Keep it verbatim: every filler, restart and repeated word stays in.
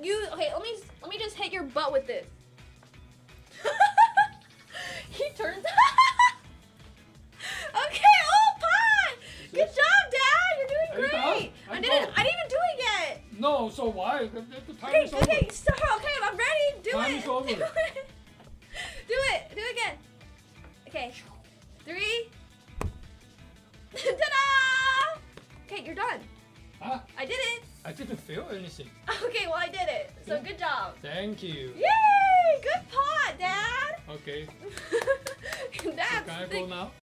you. Okay, let me let me just hit your butt with this. He turns. Okay, oh pie! Good job, Dad. You're doing great. I didn't. I didn't even do it yet. No, so why? The, the time Okay, is over. okay, stop. Okay, I'm ready. Do Time it. is over. Do it. Do it. Do it again. Okay. Three. Ta-da! Okay, you're done. Huh? I did it. I didn't feel anything. Okay, well I did it. So Yeah. good job. Thank you. Yay! Good pot, Dad. Okay. That's Can I go now?